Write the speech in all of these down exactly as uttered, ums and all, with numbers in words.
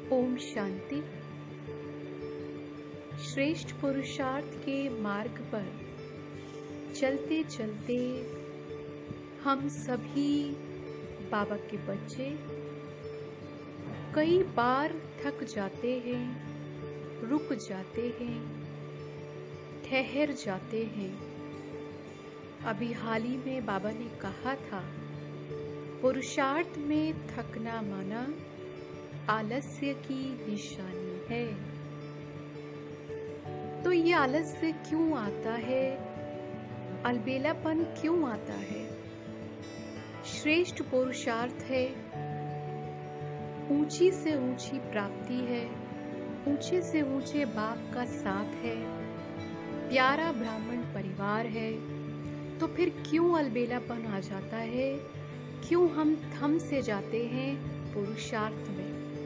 ओम शांति। श्रेष्ठ पुरुषार्थ के मार्ग पर चलते चलते हम सभी बाबा के बच्चे कई बार थक जाते हैं, रुक जाते हैं, ठहर जाते हैं। अभी हाल ही में बाबा ने कहा था, पुरुषार्थ में थकना माना आलस्य की निशानी है। तो ये आलस्य क्यों आता है? अलबेलापन क्यों आता है? श्रेष्ठ पुरुषार्थ है, ऊंची से ऊंची प्राप्ति है, ऊंचे से ऊंचे बाप का साथ है, प्यारा ब्राह्मण परिवार है। तो फिर क्यों अलबेलापन आ जाता है? क्यों हम थम से जाते हैं पुरुषार्थ में?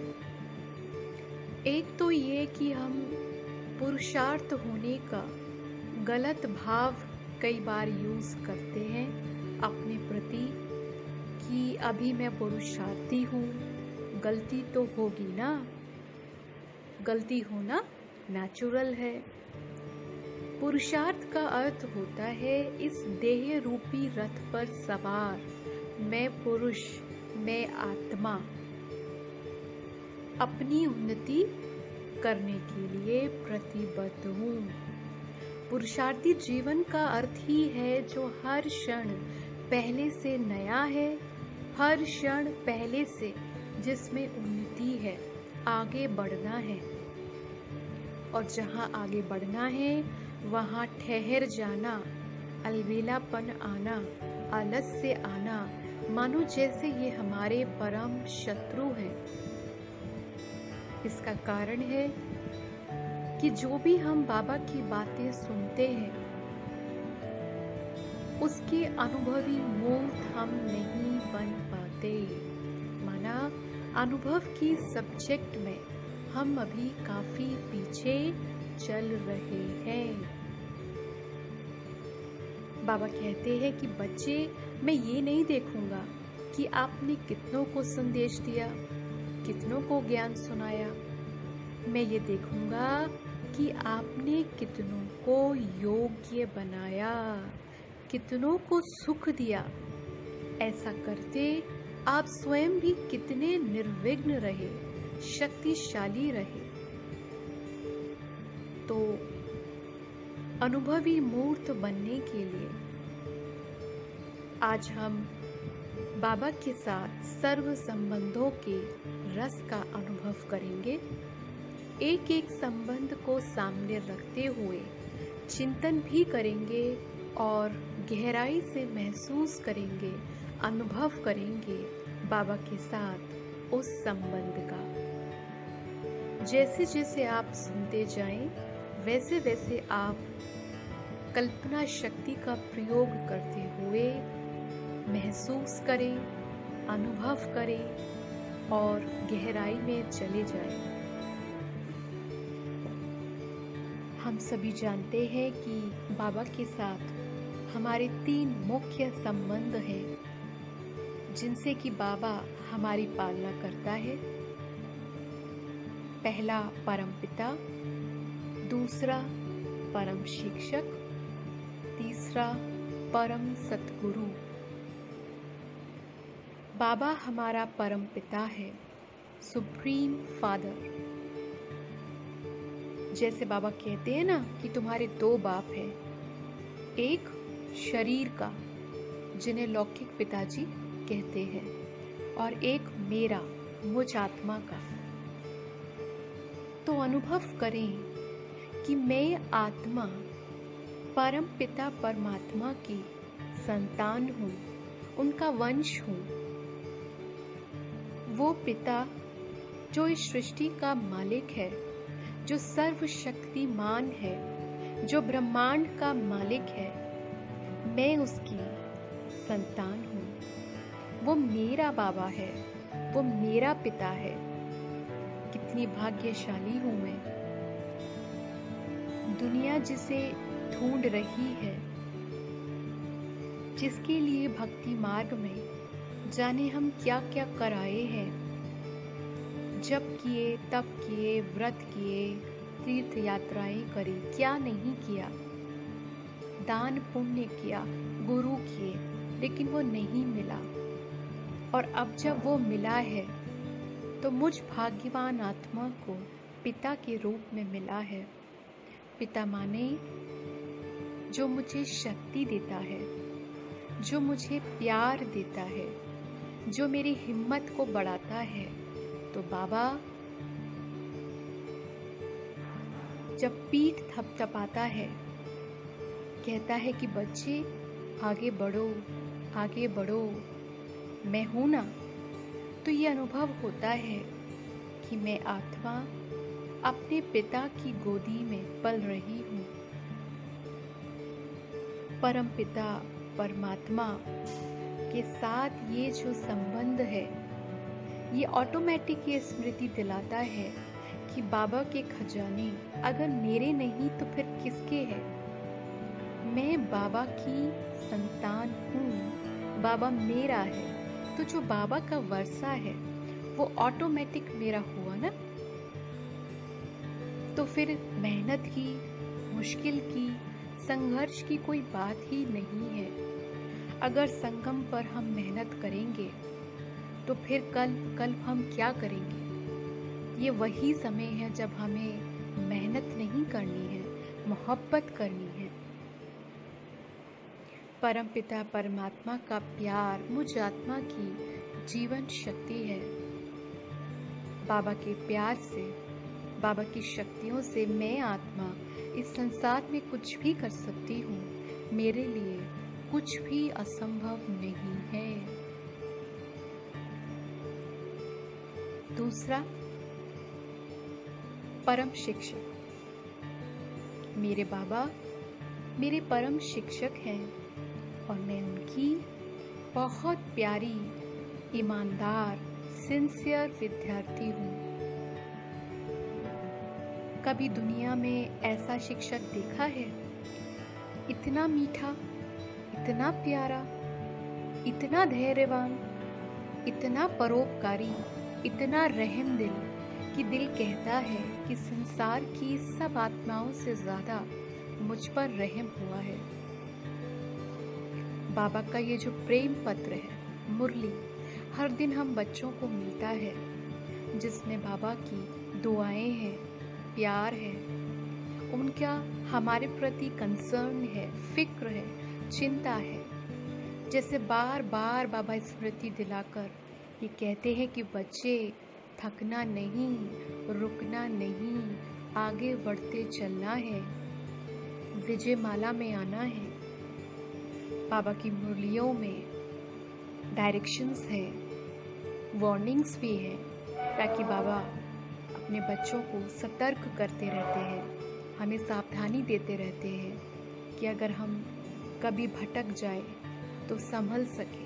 एक तो ये कि हम पुरुषार्थ होने का गलत भाव कई बार यूज करते हैं अपने प्रति कि अभी मैं पुरुषार्थी हूँ, गलती तो होगी ना। गलती होना नेचुरल है। पुरुषार्थ का अर्थ होता है इस देह रूपी रथ पर सवार मैं पुरुष, मैं आत्मा अपनी उन्नति करने के लिए प्रतिबद्ध हूँ। पुरुषार्थी जीवन का अर्थ ही है जो हर क्षण पहले से नया है, हर क्षण पहले से जिसमें उन्नति है, आगे बढ़ना है। और जहाँ आगे बढ़ना है वहाँ ठहर जाना, अलबेलापन आना, आलस्य आना, मानो जैसे ये हमारे परम शत्रु हैं। इसका कारण है कि जो भी हम बाबा की बातें सुनते हैं उसके अनुभवी मूर्त हम नहीं बन पाते। माना अनुभव की सब्जेक्ट में हम अभी काफी पीछे चल रहे हैं। बाबा कहते हैं कि बच्चे, मैं ये नहीं देखूंगा कि आपने कितनों को संदेश दिया, कितनों को ज्ञान सुनाया। मैं ये देखूंगा कि आपने कितनों को योग्य बनाया, कितनों को सुख दिया। ऐसा करते आप स्वयं भी कितने निर्विघ्न रहे, शक्तिशाली रहे। तो अनुभवी मूर्त बनने के लिए आज हम बाबा के साथ सर्व संबंधों के रस का अनुभव करेंगे। एक एक संबंध को सामने रखते हुए चिंतन भी करेंगे और गहराई से महसूस करेंगे, अनुभव करेंगे बाबा के साथ उस संबंध का। जैसे जैसे आप सुनते जाएं, वैसे वैसे आप कल्पना शक्ति का प्रयोग करते हुए महसूस करें, अनुभव करें और गहराई में चले जाएं। हम सभी जानते हैं कि बाबा के साथ हमारे तीन मुख्य संबंध हैं जिनसे कि बाबा हमारी पालना करता है। पहला परमपिता, दूसरा परम शिक्षक, तीसरा परम सतगुरु। बाबा हमारा परम पिता है, सुप्रीम फादर। जैसे बाबा कहते हैं ना कि तुम्हारे दो बाप हैं, एक शरीर का जिन्हें लौकिक पिताजी कहते हैं और एक मेरा, मुझ आत्मा का। तो अनुभव करें कि मैं आत्मा परम पिता परमात्मा की संतान हूँ, उनका वंश हूँ। वो पिता जो इस सृष्टि का मालिक है, जो सर्वशक्तिमान है, जो ब्रह्मांड का मालिक है, मैं उसकी संतान हूँ। वो मेरा बाबा है, वो मेरा पिता है। कितनी भाग्यशाली हूँ मैं। दुनिया जिसे ढूंढ रही है, जिसके लिए भक्ति मार्ग में जाने हम क्या क्या कराए हैं, जप किए, तप किए, व्रत किए, तीर्थ यात्राएं करी, क्या नहीं किया। दान पुण्य किया, गुरु किए, लेकिन वो नहीं मिला। और अब जब वो मिला है तो मुझ भाग्यवान आत्मा को पिता के रूप में मिला है। पिता माने जो मुझे शक्ति देता है, जो मुझे प्यार देता है, जो मेरी हिम्मत को बढ़ाता है। तो बाबा जब पीठ थपथपाता है, कहता है कि बच्चे आगे बढ़ो, आगे बढ़ो, मैं हूं ना, तो ये अनुभव होता है कि मैं आत्मा अपने पिता की गोदी में पल रही हूं। परम पिता परमात्मा के साथ ये जो संबंध है, ये ऑटोमेटिक ये स्मृति दिलाता है कि बाबा के खजाने अगर मेरे नहीं तो फिर किसके हैं। मैं बाबा की संतान हूँ, बाबा मेरा है, तो जो बाबा का वर्षा है वो ऑटोमेटिक मेरा हुआ ना। तो फिर मेहनत की, मुश्किल की, संघर्ष की कोई बात ही नहीं है। अगर संगम पर हम मेहनत करेंगे तो फिर कल कल हम क्या करेंगे। ये वही समय है जब हमें मेहनत नहीं करनी है, मोहब्बत करनी है। परमपिता परमात्मा का प्यार मुझ आत्मा की जीवन शक्ति है। बाबा के प्यार से, बाबा की शक्तियों से मैं आत्मा इस संसार में कुछ भी कर सकती हूँ। मेरे लिए कुछ भी असंभव नहीं है। दूसरा, परम शिक्षक। मेरे बाबा मेरे परम शिक्षक हैं और मैं उनकी बहुत प्यारी, ईमानदार, सिंसियर विद्यार्थी हूँ। कभी दुनिया में ऐसा शिक्षक देखा है? इतना मीठा, इतना प्यारा, इतना धैर्यवान, इतना परोपकारी, इतना रहम दिल कि दिल कहता है कि संसार की सब आत्माओं से ज्यादा मुझ पर रहम हुआ है। बाबा का ये जो प्रेम पत्र है, मुरली, हर दिन हम बच्चों को मिलता है, जिसमें बाबा की दुआएं हैं, प्यार है, उनका हमारे प्रति कंसर्न है, फिक्र है, चिंता है। जैसे बार बार बाबा स्मृति दिलाकर ये कहते हैं कि बच्चे थकना नहीं, रुकना नहीं, आगे बढ़ते चलना है, विजय माला में आना है। बाबा की मुरलियों में डायरेक्शंस है, वार्निंग्स भी है, ताकि बाबा अपने बच्चों को सतर्क करते रहते हैं, हमें सावधानी देते रहते हैं कि अगर हम कभी भटक जाए तो संभल सके।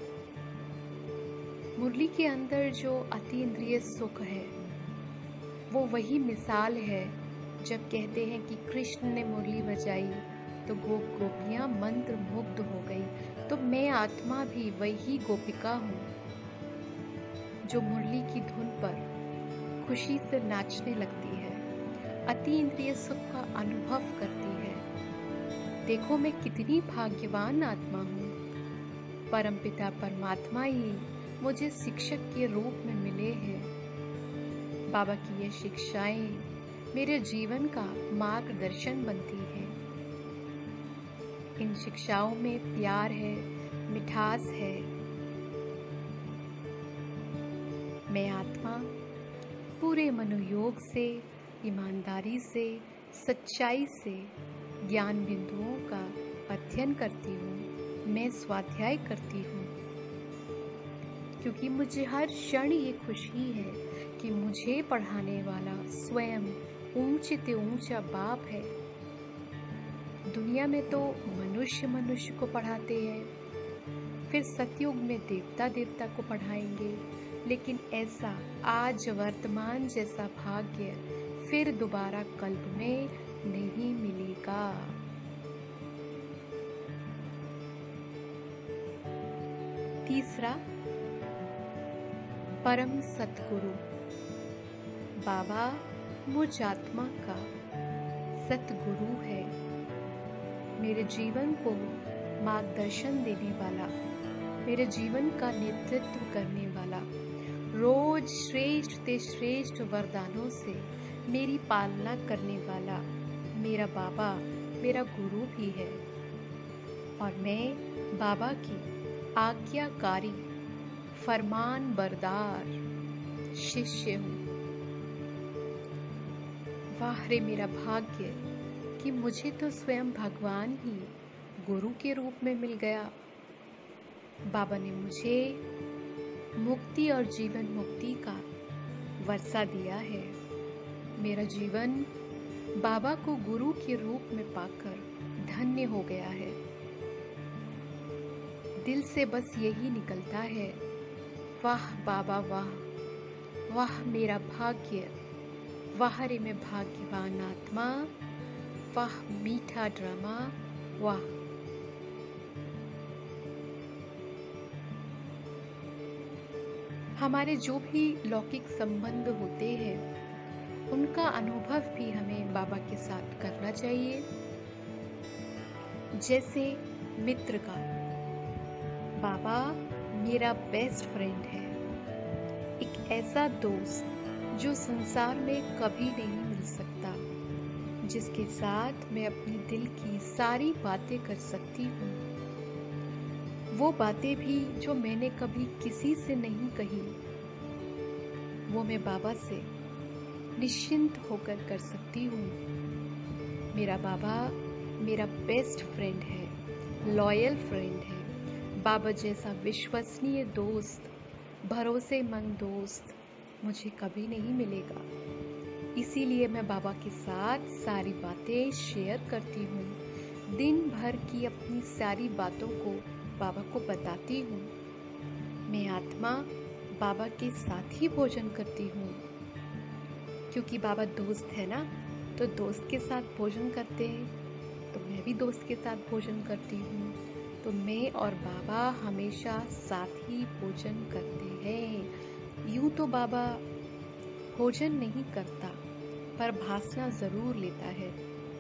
मुरली के अंदर जो अतीन्द्रिय सुख है वो वही मिसाल है जब कहते हैं कि कृष्ण ने मुरली बजाई तो गोप गोपियां मंत्र मुग्ध हो गई। तो मैं आत्मा भी वही गोपिका हूँ जो मुरली की धुन पर खुशी से नाचने लगती है, अतीन्द्रिय सुख का अनुभव करती है। देखो मैं कितनी भाग्यवान आत्मा हूँ। परमपिता परमात्मा ही मुझे शिक्षक के रूप में मिले हैं। बाबा की ये शिक्षाएं मेरे जीवन का मार्गदर्शन बनती हैं। इन शिक्षाओं में प्यार है, मिठास है। मैं आत्मा पूरे मनोयोग से, ईमानदारी से, सच्चाई से ज्ञान बिंदुओं का अध्ययन करती हूँ। मैं स्वाध्याय करती हूँ क्योंकि मुझे हर क्षण ये खुशी है कि मुझे पढ़ाने वाला स्वयं ऊंचे से ऊंचा बाप है। दुनिया में तो मनुष्य मनुष्य को पढ़ाते हैं, फिर सतयुग में देवता देवता को पढ़ाएंगे, लेकिन ऐसा आज वर्तमान जैसा भाग्य फिर दोबारा कल्प में नहीं मिलेगा। तीसरा, परम सतगुरु। बाबा मुझ आत्मा का सतगुरु है, मेरे जीवन को मार्गदर्शन देने वाला, मेरे जीवन का नेतृत्व करने वाला, रोज श्रेष्ठ से श्रेष्ठ वरदानों से मेरी पालना करने वाला मेरा बाबा मेरा गुरु भी है और मैं बाबा की आज्ञाकारी फरमान बरदार शिष्य हूँ। वाह रे मेरा भाग्य कि मुझे तो स्वयं भगवान ही गुरु के रूप में मिल गया। बाबा ने मुझे मुक्ति और जीवन मुक्ति का वर्षा दिया है। मेरा जीवन बाबा को गुरु के रूप में पाकर धन्य हो गया है। दिल से बस यही निकलता है, वाह बाबा वाह, वाह मेरा भाग्य, वाह रे मैं भाग्यवान आत्मा, वाह मीठा ड्रामा, वाह। हमारे जो भी लौकिक संबंध होते हैं उनका अनुभव भी हमें बाबा के साथ करना चाहिए। जैसे मित्र का, बाबा मेरा बेस्ट फ्रेंड है, एक ऐसा दोस्त जो संसार में कभी नहीं मिल सकता, जिसके साथ मैं अपनी दिल की सारी बातें कर सकती हूँ, वो बातें भी जो मैंने कभी किसी से नहीं कही, वो मैं बाबा से निश्चिंत होकर कर सकती हूँ। मेरा बाबा मेरा बेस्ट फ्रेंड है, लॉयल फ्रेंड है। बाबा जैसा विश्वसनीय दोस्त, भरोसेमंद दोस्त मुझे कभी नहीं मिलेगा। इसीलिए मैं बाबा के साथ सारी बातें शेयर करती हूँ। दिन भर की अपनी सारी बातों को बाबा को बताती हूँ। मैं आत्मा बाबा के साथ ही भोजन करती हूँ, क्योंकि बाबा दोस्त है ना, तो दोस्त के साथ भोजन करते हैं, तो मैं भी दोस्त के साथ भोजन करती हूँ। तो मैं और बाबा हमेशा साथ ही भोजन करते हैं। यूं तो बाबा भोजन नहीं करता, पर भासना जरूर लेता है।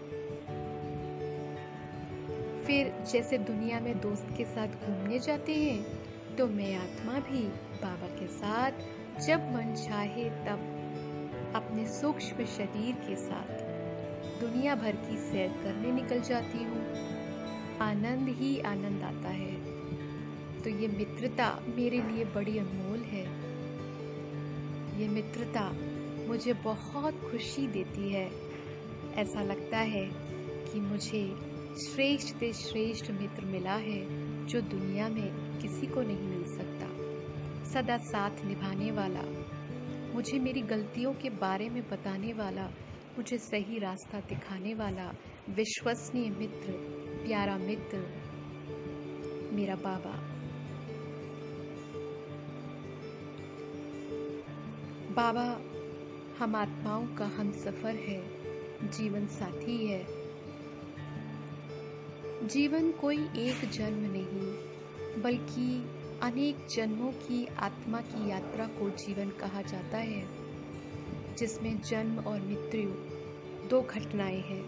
फिर जैसे दुनिया में दोस्त के साथ घूमने जाते हैं, तो मैं आत्मा भी बाबा के साथ जब मन चाहे तब अपने सूक्ष्म शरीर के साथ दुनिया भर की सैर करने निकल जाती हूँ। आनंद ही आनंद आता है। तो ये मित्रता मेरे लिए बड़ी अनमोल है। ये मित्रता मुझे बहुत खुशी देती है। ऐसा लगता है कि मुझे श्रेष्ठ से श्रेष्ठ मित्र मिला है, जो दुनिया में किसी को नहीं मिल सकता। सदा साथ निभाने वाला, मुझे मेरी गलतियों के बारे में बताने वाला, मुझे सही रास्ता दिखाने वाला विश्वसनीय मित्र, प्यारा मित्र मेरा बाबा। बाबा हम आत्माओं का हम सफर है, जीवन साथी है। जीवन कोई एक जन्म नहीं, बल्कि अनेक जन्मों की आत्मा की यात्रा को जीवन कहा जाता है, जिसमें जन्म और मृत्यु दो घटनाएं हैं।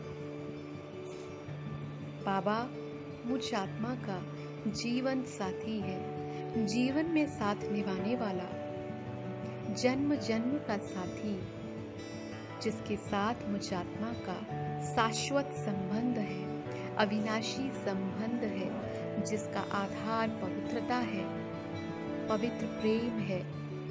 बाबा मुझ आत्मा का जीवन साथी है, जीवन में साथ निभाने वाला, जन्म जन्म का साथी, जिसके साथ मुझ आत्मा का शाश्वत संबंध है, अविनाशी संबंध है, जिसका आधार पवित्रता है, पवित्र प्रेम है।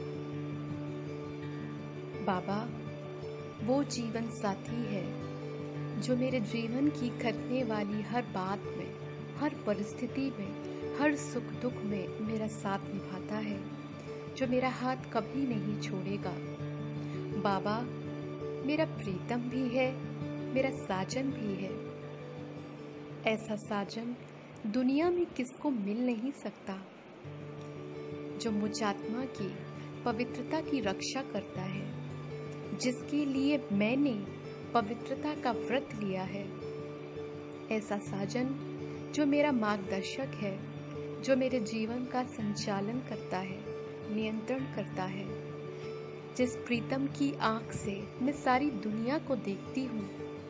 बाबा वो जीवन साथी है जो मेरे जीवन की घटने वाली हर बात में, हर परिस्थिति में, हर सुख दुख में मेरा साथ निभाता है, जो मेरा हाथ कभी नहीं छोड़ेगा। बाबा मेरा प्रीतम भी है, मेरा साजन भी है। ऐसा साजन दुनिया में किसको मिल नहीं सकता, जो मुझ आत्मा की पवित्रता की रक्षा करता है, जिसके लिए मैंने पवित्रता का व्रत लिया है। ऐसा साजन जो मेरा मार्गदर्शक है, जो मेरे जीवन का संचालन करता है, नियंत्रण करता है, जिस प्रीतम की आंख से मैं सारी दुनिया को देखती हूँ,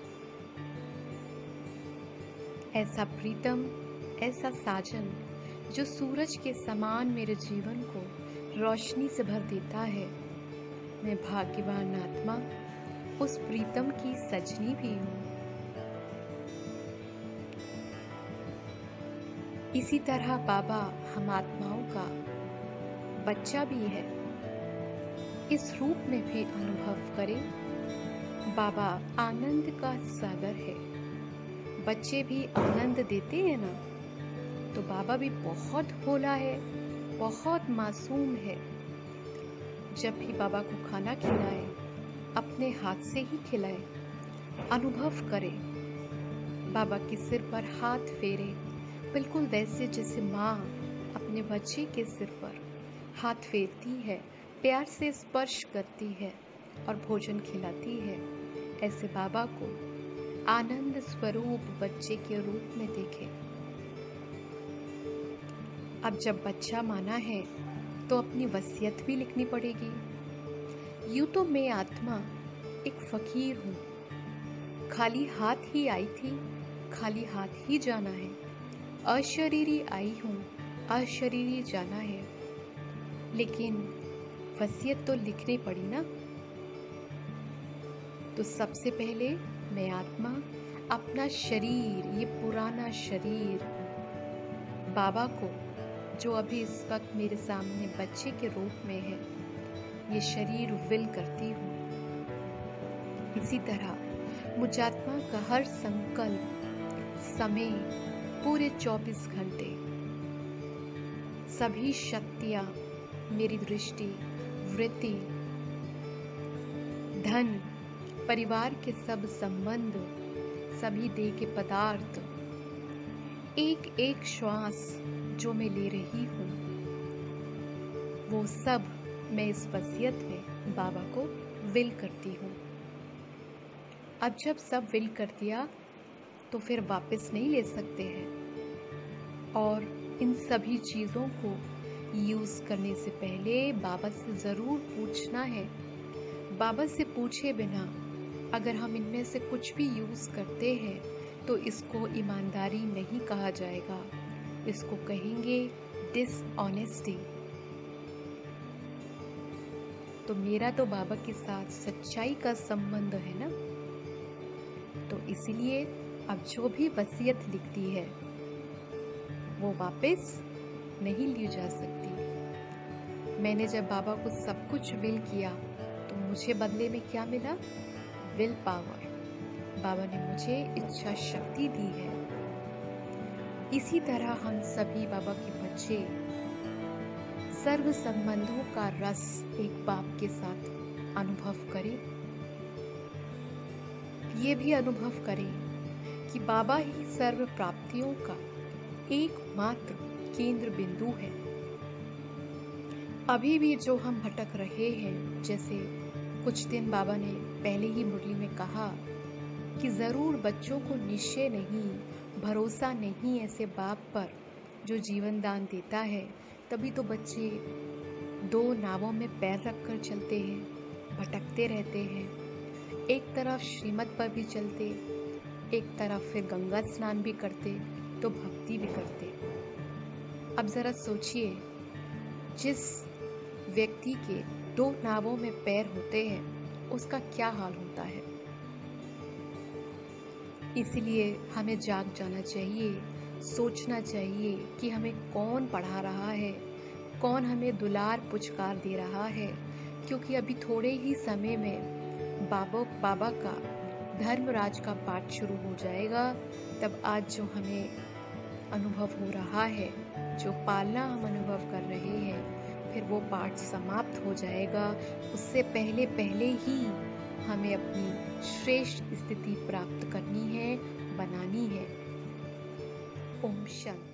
ऐसा प्रीतम, ऐसा साजन जो सूरज के समान मेरे जीवन को रोशनी से भर देता है। मैं भाग्यवान आत्मा उस प्रीतम की सजनी भी हूँ। इसी तरह बाबा हम आत्माओं का बच्चा भी है। इस रूप में भी अनुभव करें, बाबा आनंद का सागर है। बच्चे भी आनंद देते हैं ना, तो बाबा भी बहुत भोला है, बहुत मासूम है। जब भी बाबा को खाना खिलाए, अपने हाथ से ही खिलाए। अनुभव करें, बाबा के सिर पर हाथ फेरे, बिल्कुल वैसे जैसे माँ अपने बच्चे के सिर पर हाथ फेरती है, प्यार से स्पर्श करती है और भोजन खिलाती है। ऐसे बाबा को आनंद स्वरूप बच्चे के रूप में देखें। अब जब बच्चा माना है तो अपनी वसीयत भी लिखनी पड़ेगी। यूं तो मैं आत्मा एक फकीर हूँ, खाली हाथ ही आई थी, खाली हाथ ही जाना है। अशरीरी आई हूँ, अशरीरी जाना है। लेकिन वसीयत तो लिखनी पड़ी ना। तो सबसे पहले मैं आत्मा अपना शरीर, ये पुराना शरीर बाबा को, जो अभी इस वक्त मेरे सामने बच्चे के रूप में है, ये शरीर विल करती हूँ। इसी तरह मुझ आत्मा का हर संकल्प, समय, पूरे चौबीस घंटे, सभी शक्तियां, मेरी दृष्टि, वृत्ति, धन, परिवार के सब संबंध, सभी देह के पदार्थ, एक एक श्वास जो मैं ले रही हूँ, वो सब मैं इस वसीयत में बाबा को विल करती हूँ। अब जब सब विल कर दिया तो फिर वापस नहीं ले सकते हैं। और इन सभी चीज़ों को यूज़ करने से पहले बाबा से ज़रूर पूछना है। बाबा से पूछे बिना अगर हम इनमें से कुछ भी यूज़ करते हैं तो इसको ईमानदारी नहीं कहा जाएगा, इसको कहेंगे डिसऑनेस्टी। तो मेरा तो बाबा के साथ सच्चाई का संबंध है ना, तो इसीलिए अब जो भी वसीयत लिखती है वो वापस नहीं ली जा सकती। मैंने जब बाबा को सब कुछ विल किया तो मुझे बदले में क्या मिला? Will power. बाबा ने मुझे इच्छा शक्ति दी है। इसी तरह हम सभी बाबा के बच्चे सर्व संबंधों का रस एक बाप के साथ अनुभव करें। ये भी अनुभव करें कि बाबा ही सर्व प्राप्तियों का एकमात्र केंद्र बिंदु है। अभी भी जो हम भटक रहे हैं, जैसे कुछ दिन बाबा ने पहले ही मुरली में कहा कि जरूर बच्चों को निश्चय नहीं, भरोसा नहीं ऐसे बाप पर जो जीवन दान देता है, तभी तो बच्चे दो नावों में पैर रखकर चलते हैं, भटकते रहते हैं। एक तरफ श्रीमत पर भी चलते, एक तरफ फिर गंगा स्नान भी करते, तो भक्ति भी करते। अब जरा सोचिए, जिस व्यक्ति के दो नावों में पैर होते हैं उसका क्या हाल होता है। इसलिए हमें जाग जाना चाहिए, सोचना चाहिए कि हमें कौन पढ़ा रहा है, कौन हमें दुलार पुचकार दे रहा है। क्योंकि अभी थोड़े ही समय में बाबा बाबा का धर्मराज का पाठ शुरू हो जाएगा। तब आज जो हमें अनुभव हो रहा है, जो पालना हम अनुभव कर रहे हैं, फिर वो पाठ समाप्त हो जाएगा। उससे पहले पहले ही हमें अपनी श्रेष्ठ स्थिति प्राप्त करनी है, बनानी है। ओम शांति।